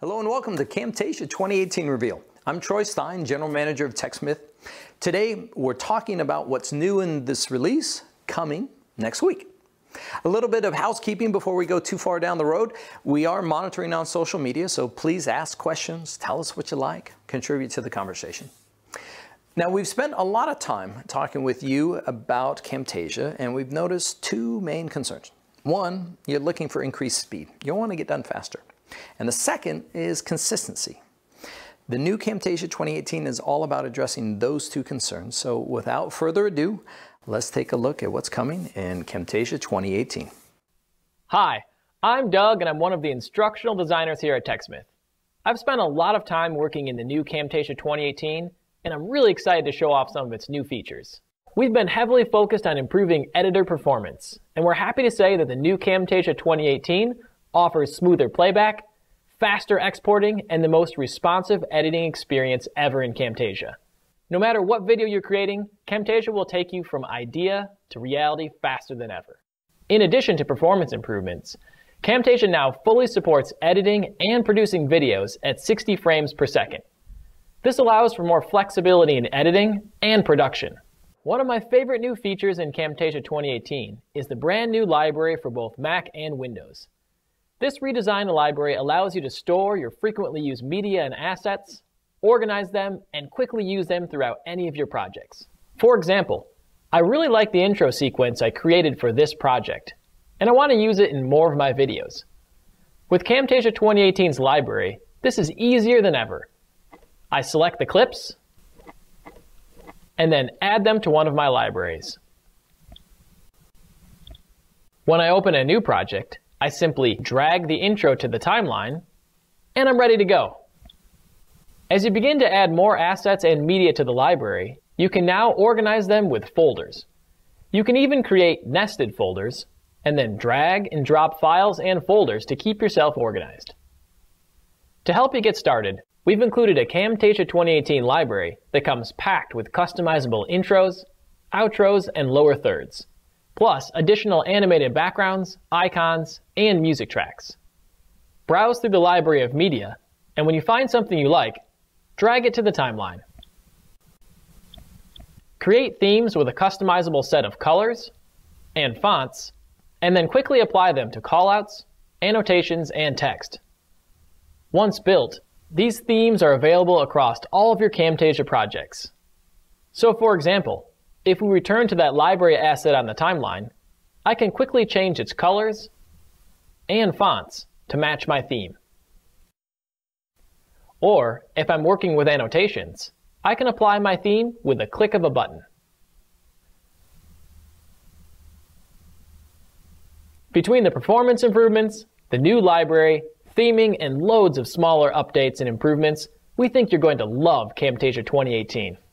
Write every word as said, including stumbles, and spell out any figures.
Hello and welcome to Camtasia twenty eighteen Reveal. I'm Troy Stein, General Manager of TechSmith. Today we're talking about what's new in this release coming next week. A little bit of housekeeping before we go too far down the road. We are monitoring on social media, so please ask questions, tell us what you like, contribute to the conversation. Now, we've spent a lot of time talking with you about Camtasia, and we've noticed two main concerns. One, you're looking for increased speed. You want to get done faster. And the second is consistency. The new Camtasia twenty eighteen is all about addressing those two concerns. So without further ado, let's take a look at what's coming in Camtasia twenty eighteen. Hi, I'm Doug and I'm one of the instructional designers here at TechSmith. I've spent a lot of time working in the new Camtasia twenty eighteen, and I'm really excited to show off some of its new features. We've been heavily focused on improving editor performance, and we're happy to say that the new Camtasia twenty eighteen offers smoother playback, faster exporting, and the most responsive editing experience ever in Camtasia. No matter what video you're creating, Camtasia will take you from idea to reality faster than ever. In addition to performance improvements, Camtasia now fully supports editing and producing videos at sixty frames per second. This allows for more flexibility in editing and production. One of my favorite new features in Camtasia twenty eighteen is the brand new library for both Mac and Windows. This redesigned library allows you to store your frequently used media and assets, organize them, and quickly use them throughout any of your projects. For example, I really like the intro sequence I created for this project, and I want to use it in more of my videos. With Camtasia twenty eighteen's library, this is easier than ever. I select the clips, and then add them to one of my libraries. When I open a new project, I simply drag the intro to the timeline, and I'm ready to go. As you begin to add more assets and media to the library, you can now organize them with folders. You can even create nested folders, and then drag and drop files and folders to keep yourself organized. To help you get started, we've included a Camtasia twenty eighteen library that comes packed with customizable intros, outros, and lower thirds, plus additional animated backgrounds, icons, and music tracks. Browse through the library of media, and when you find something you like, drag it to the timeline. Create themes with a customizable set of colors and fonts, and then quickly apply them to callouts, annotations, and text. Once built, these themes are available across all of your Camtasia projects. So for example, if we return to that library asset on the timeline, I can quickly change its colors and fonts to match my theme. Or, if I'm working with annotations, I can apply my theme with a click of a button. Between the performance improvements, the new library, theming, and loads of smaller updates and improvements, we think you're going to love Camtasia twenty eighteen.